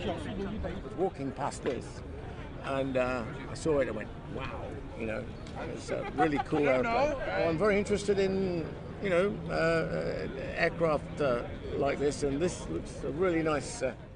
was walking past this, and I saw it and went, wow, you know, it's a really cool airplane. Well, I'm very interested in, you know, aircraft like this, and this looks a really nice